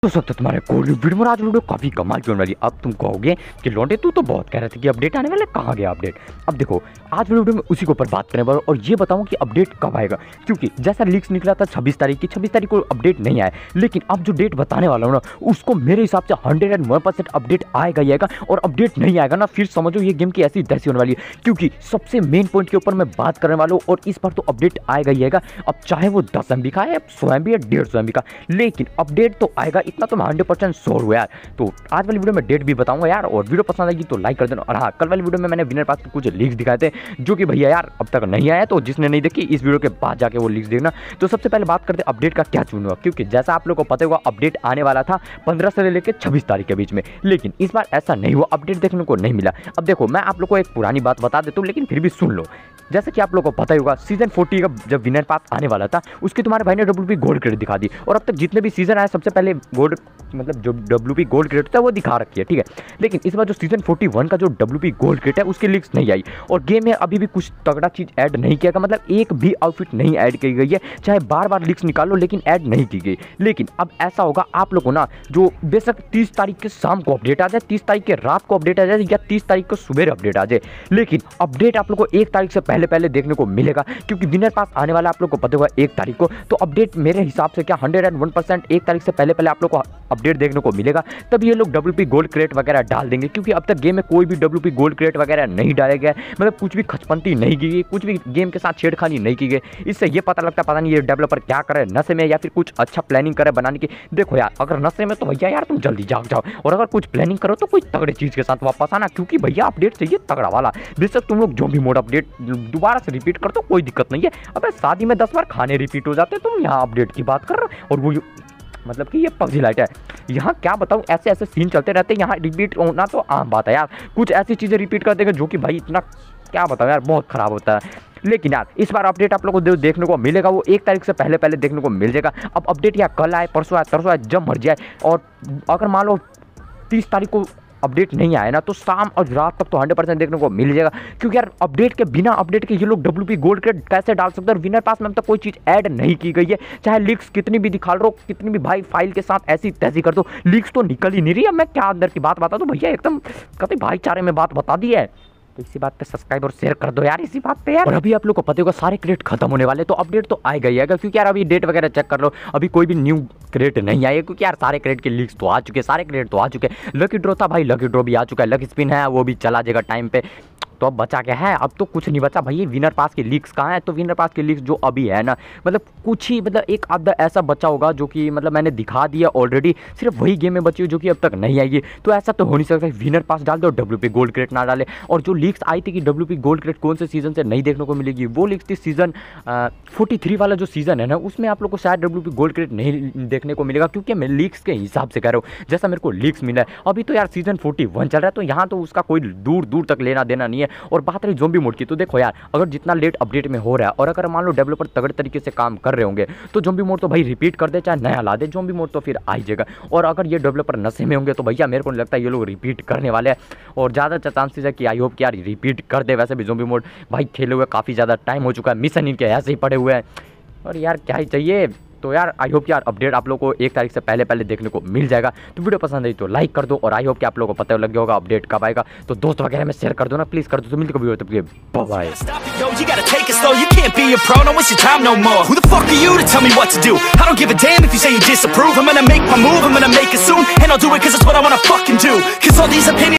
तो सकते तुम्हारे कोल्ड वीडियो में आज वीडियो काफी कमाल की होने वाली। अब तुम कहोगे कि लौंडे तू तो बहुत कह रहे थे कि अपडेट आने वाले, कहाँ गया अपडेट। अब देखो आज वीडियो में उसी के ऊपर बात करने वाला और ये बताऊं कि अपडेट कब आएगा, क्योंकि जैसा लीक्स निकला था 26 तारीख की, 26 तारीख को अपडेट नहीं आया, लेकिन अब जो डेट बताने वाला हूँ ना उसको मेरे हिसाब से 101% अपडेट आएगा ही आएगा। और अपडेट नहीं आएगा ना फिर समझो ये गेम की ऐसी तैसी होने वाली है, क्योंकि सबसे मेन पॉइंट के ऊपर मैं बात करने वाला हूँ और इस बार तो अपडेट आएगा ही आएगा। अब चाहे वो 10 MB का है, 100 MB या 150 MB का, लेकिन अपडेट तो आएगा, इतना तो मैं 100% श्योर हुआ यार। तो आज वाली वीडियो में डेट भी बताऊंगा यार, और वीडियो पसंद आएगी तो लाइक कर देना। और हाँ, कल वाली वीडियो में मैंने विनर पास के कुछ लीक्स दिखाए थे जो कि भैया यार अब तक नहीं आया, तो जिसने नहीं देखी इस वीडियो के बाद जाके वो लीक्स देखना। तो सबसे पहले बात करते हैं अपडेट का क्या चुन हुआ, क्योंकि जैसा आप लोगों को पता होगा अपडेट आने वाला था 15 से लेकर 26 तारीख के बीच में, लेकिन इस बार ऐसा नहीं हुआ, अपडेट देखने को नहीं मिला। अब देखो मैं आप लोग को एक पुरानी बात बता देता हूँ, लेकिन फिर भी सुन लो। जैसे कि आप लोगों को पता ही होगा सीजन 40 का जब विनर पास आने वाला था उसके तुम्हारे भाई ने WP गोल्ड क्रेडिट दिखा दी, और अब तक जितने भी सीजन आए सबसे पहले गोल्ड मतलब जो WP गोल्ड क्रेडिट था वो दिखा रखी है, ठीक है। लेकिन इस बार जो सीजन 41 का जो WP गोल्ड क्रेडिट है उसकी लिंक्स नहीं आई, और गेम में अभी भी कुछ तगड़ा चीज ऐड नहीं किया गया, मतलब एक भी आउटफिट नहीं ऐड की गई है, चाहे बार बार लिंक्स निकालो लेकिन ऐड नहीं की गई। लेकिन अब ऐसा होगा आप लोगों को ना, जो बेशक 30 तारीख के शाम को अपडेट आ जाए, 30 तारीख के रात को अपडेट आ जाए या 30 तारीख को सुबह अपडेट आ जाए, लेकिन अपडेट आप लोग को 1 तारीख से पहले देखने को मिलेगा, क्योंकि विनर पास आने वाला आप लोग को पता होगा 1 तारीख को। तो अपडेट मेरे हिसाब से क्या 101% 1 तारीख से पहले आप लोग को अपडेट देखने को मिलेगा। तब ये लोग WP गोल्ड क्रेट वगैरह डाल देंगे, क्योंकि अब तक गेम में कोई भी WP गोल्ड क्रेट वगैरह नहीं डाला गया, मतलब कुछ भी खचपंती नहीं की गई, कुछ भी गेम के साथ छेड़खानी नहीं की गई। इससे ये पता लगता पता नहीं ये डेवलपर क्या करे, नशे में या फिर कुछ अच्छा प्लानिंग करे बनाने की। देखो यार अगर नशे में तो भैया यार तुम जल्दी जाग जाओ, और अगर कुछ प्लानिंग करो तो कोई तगड़े चीज के साथ वापस आना, क्योंकि भैया अपडेट चाहिए तगड़ा वाला। बेशक तुम लोग ज़ॉम्बी मोड अपडेट दोबारा से रिपीट कर दो, कोई दिक्कत नहीं है। अबे शादी में 10 बार खाने रिपीट हो जाते, तुम यहाँ अपडेट की बात कर रहे हो। और वो मतलब कि ये PUBG लाइट है, यहाँ क्या बताऊँ ऐसे ऐसे सीन चलते रहते हैं, यहाँ रिपीट होना तो आम बात है यार। कुछ ऐसी चीज़ें रिपीट कर देंगे जो कि भाई इतना क्या बताऊँ यार, बहुत ख़राब होता है। लेकिन यार इस बार अपडेट आप लोगों को देखने को मिलेगा, वो 1 तारीख से पहले देखने को मिल जाएगा। अब अपडेट या कल आए, परसों आए, तरसों आए, जब मर जाए, और अगर मान लो 30 तारीख को अपडेट नहीं आया ना तो शाम और रात तक तो 100% देखने को मिल जाएगा, क्योंकि यार अपडेट के बिना अपडेट के ये लोग WP गोल्ड क्रेडिट कैसे डाल सकते हैं। विनर पास में अब तक कोई चीज़ ऐड नहीं की गई है, चाहे लीक्स कितनी भी दिखा लो, कितनी भी भाई फाइल के साथ ऐसी तैसी कर दो, लीक्स तो निकल ही नहीं रही है। मैं क्या अंदर की बात बता दूं भैया, एकदम कभी भाईचारे में बात बता दी है। तो इसी बात पे सब्सक्राइब और शेयर कर दो यार, इसी बात पे यार। और अभी आप लोग को पता होगा सारे क्रेडिट खत्म होने वाले, तो अपडेट तो आएगा ही आएगा, क्योंकि यार अभी डेट वगैरह चेक कर लो, अभी कोई भी न्यू क्रेडिट नहीं आएगा, क्योंकि यार सारे क्रेडिट के लीक्स तो आ चुके हैं, सारे क्रेडिट तो आ चुके हैं। लकी ड्रॉ था भाई, लकी ड्रॉ भी आ चुका है, लकी स्पिन है वो भी चला जाएगा टाइम पे। तो अब बचा क्या है, अब तो कुछ नहीं बचा भाई। विनर पास के लीक्स कहाँ है, तो विनर पास के लीक्स जो अभी है ना, मतलब कुछ ही मतलब एक आधा ऐसा बचा होगा जो कि मतलब मैंने दिखा दिया ऑलरेडी, सिर्फ वही गेम में बची हुई जो कि अब तक नहीं आएगी। तो ऐसा तो हो नहीं सकता विनर पास डाल दो WP गोल्ड क्रेडिट ना डाले। और जो लीक्स आई थी कि WP गोल्ड क्रेडिट कौन से सीजन से नहीं देखने को मिलेगी, वो लीक्स थी सीजन 43 वाला जो सीजन है ना, उसमें आप लोग को शायद WP गोल्ड क्रेडिट नहीं देखने को मिलेगा, क्योंकि मैं लीक्स के हिसाब से कह रहा हूँ, जैसा मेरे को लीक्स मिला है। अभी तो यार सीजन 41 चल रहा है, तो यहाँ तो उसका कोई दूर तक लेना देना नहीं है। और बात रही ज़ॉम्बी मोड की, तो देखो यार अगर जितना लेट अपडेट में हो रहा है, और अगर मान लो डेवलपर तगड़े तरीके से काम कर रहे होंगे, तो ज़ॉम्बी मोड तो भाई रिपीट कर दे, चाहे नया ला दे, ज़ॉम्बी मोड तो फिर आ ही जाएगा। और अगर ये डेवलपर नशे में होंगे तो भैया मेरे को नहीं लगता ये लोग रिपीट करने वाले हैं, और ज़्यादा चांसेस है कि आई होप कि यार रिपीट कर दे। वैसे भी ज़ॉम्बी मोड भाई खेले हुए काफ़ी ज़्यादा टाइम हो चुका है, मिशन इनके ऐसे ही पड़े हुए हैं, और यार क्या ही चाहिए। तो यार आई होप कि यार अपडेट आप लोग को 1 तारीख से पहले देखने को मिल जाएगा। तो वीडियो पसंद आई तो लाइक कर दो, और आई होप कि आप लोगों को पता लग गया होगा अपडेट कब आएगा, तो दोस्त वगैरह में शेयर कर दो ना, प्लीज कर दो। तो मिलते कभी, तब bye. You gotta take it slow, you can't be a pro, don't waste your time no more. Who the fuck are you to tell me what to do? I don't give a damn if you say you disapprove. I'm gonna make my move, I'm gonna make it soon, and I'll do it cause it's what I wanna fucking do. Cause all these opinions